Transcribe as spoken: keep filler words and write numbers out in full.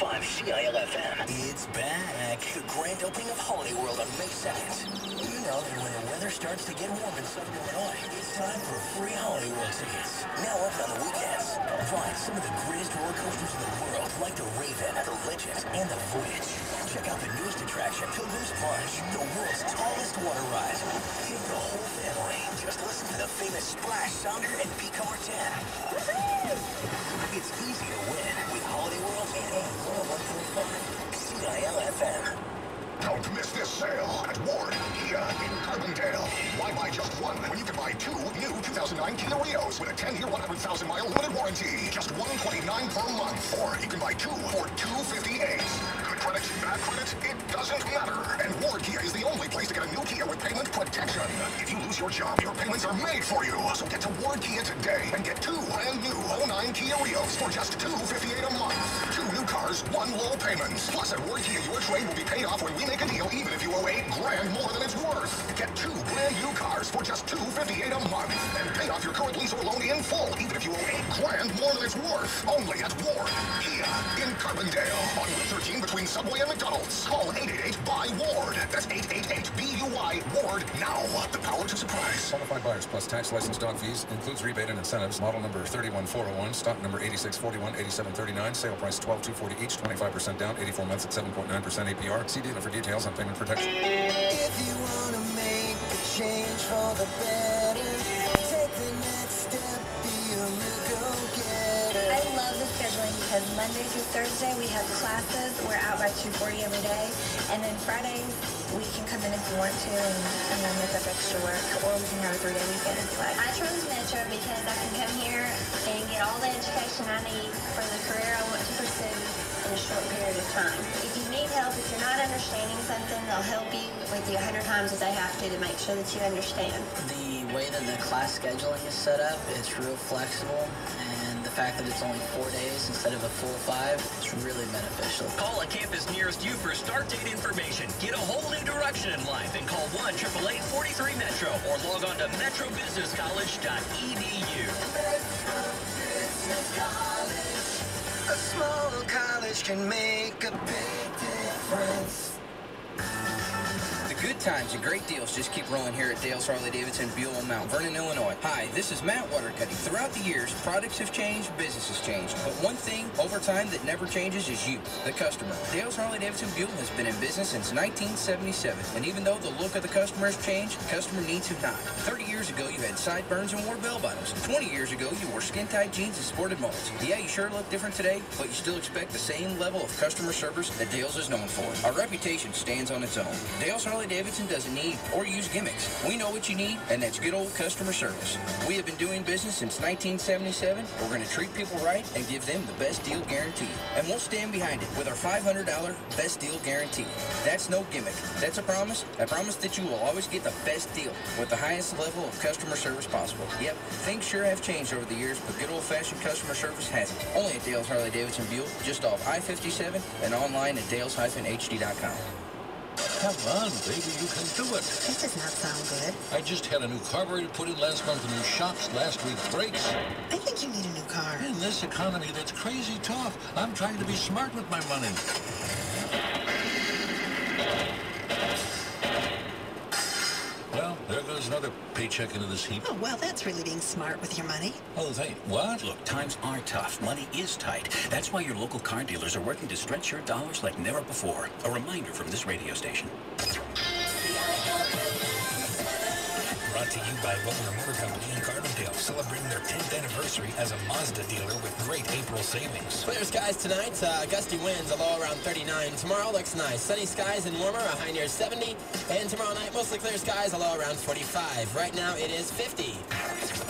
five C I L F M. It's back. The grand opening of Holiday World on May second. You know that when the weather starts to get warm in Southern Illinois, it's time for free Holiday World tickets. Now open on the weekends. Find some of the greatest roller coasters in the world, like the Raven, the Legend, and the Voyage. Check out the newest attraction, Pilgrim's Plunge, the world's tallest water ride. Take the whole family. Just listen to the famous Splash, Sounder, and Pico R ten. It's easy to win with Holiday World and A M one oh one point five C I L F M. Don't miss this sale at Ward Kia in Carbondale. Why buy just one when you can buy two new two thousand nine Kia Rios with a ten-year, one hundred thousand mile limited warranty? Just one hundred twenty-nine dollars per month. Or you can buy two for two hundred fifty-eight dollars. Good credit, bad credit, it doesn't matter. And Ward Kia is the only place to get a new Kia with payment protection. If you lose your job, your payments are made for you. So get to Ward Kia today and get two brand new oh nine Kia Rios for just two hundred fifty-eight dollars a month. Two new cars, one low payment. Plus at Ward Kia, your trade will be paid off when we make a deal, even if you owe eight grand more than it's worth. Get two brand new cars for just two hundred fifty-eight dollars a month. And pay off your current lease or loan in full, even if you owe eight grand more than it's worth. Only at Ward Kia in Carbondale on Route thirteen between Subway and McDonald's. Call eight eight eight, B U Y, WARD. That's eight eight eight, B U Y, WARD now. The power to surprise. Qualified buyers plus tax, license, dog fees. Includes rebate and incentives. Model number thirty-one four oh one. Stock number eighty-six forty-one, eighty-seven thirty-nine. Sale price twelve two forty each. twenty-five percent down. eighty-four months at seven point nine percent A P R. See dealer for details on payment protection. If you want to make a change for the better, take the next step, be a real go-getter. I love the scheduling because Monday through Thursday we have classes. We're out by two forty every day. And then Fridays we can come in if we want to and, and then make up extra work. Or we can have a three-day weekend if you like. I chose Metro because I can come here and get all the education I need for the career I want to pursue in a short period of time. If you need help, if you're not understanding something, they'll help you with you a hundred times as they have to to make sure that you understand. The way that the class scheduling is set up, it's real flexible, and the fact that it's only four days instead of a full five, it's really beneficial. Call a campus nearest you for start date information. Get a whole new direction in life and call one eight eight eight, four three, Metro or log on to metro business college dot e d u. A small college can make a big difference. The good times and great deals just keep rolling here at Dale's Harley-Davidson Buell in Mount Vernon, Illinois. Hi, this is Matt Watercutty. Throughout the years, products have changed, business has changed. But one thing over time that never changes is you, the customer. Dale's Harley-Davidson Buell has been in business since nineteen seventy-seven. And even though the look of the customer has changed, customer needs have not. thirty years ago, you had sideburns and wore bell-bottoms. twenty years ago, you wore skin-tight jeans and sported mullets. Yeah, you sure look different today, but you still expect the same level of customer service that Dale's is known for. Our reputation stands on its own. Dale's Harley-Davidson doesn't need or use gimmicks. We know what you need, and that's good old customer service. We have been doing business since nineteen seventy-seven. We're going to treat people right and give them the best deal guarantee. And we'll stand behind it with our five hundred dollar best deal guarantee. That's no gimmick. That's a promise. I promise that you will always get the best deal with the highest level of customer service possible. Yep, things sure have changed over the years, but good old-fashioned customer service hasn't. Only at Dale's Harley-Davidson Buell, just off I fifty-seven and online at dales dash h d dot com. Come on, baby, you can do it. This does not sound good. I just had a new carburetor put in last month, and new shocks last week. Brakes. I think you need a new car. In this economy, that's crazy tough. I'm trying to be smart with my money. Well, there goes another paycheck into this heap. Oh, well, that's really being smart with your money. Oh, thank you. What? Look, times are tough. Money is tight. That's why your local car dealers are working to stretch your dollars like never before. A reminder from this radio station. Brought to you by Wagner Motor Company in Carbondale, celebrating their tenth anniversary as a Mazda dealer with great April savings. Clear skies tonight, uh, gusty winds, a low around thirty-nine. Tomorrow looks nice. Sunny skies and warmer, a high near seventy. And tomorrow night, mostly clear skies, a low around forty-five. Right now, it is fifty.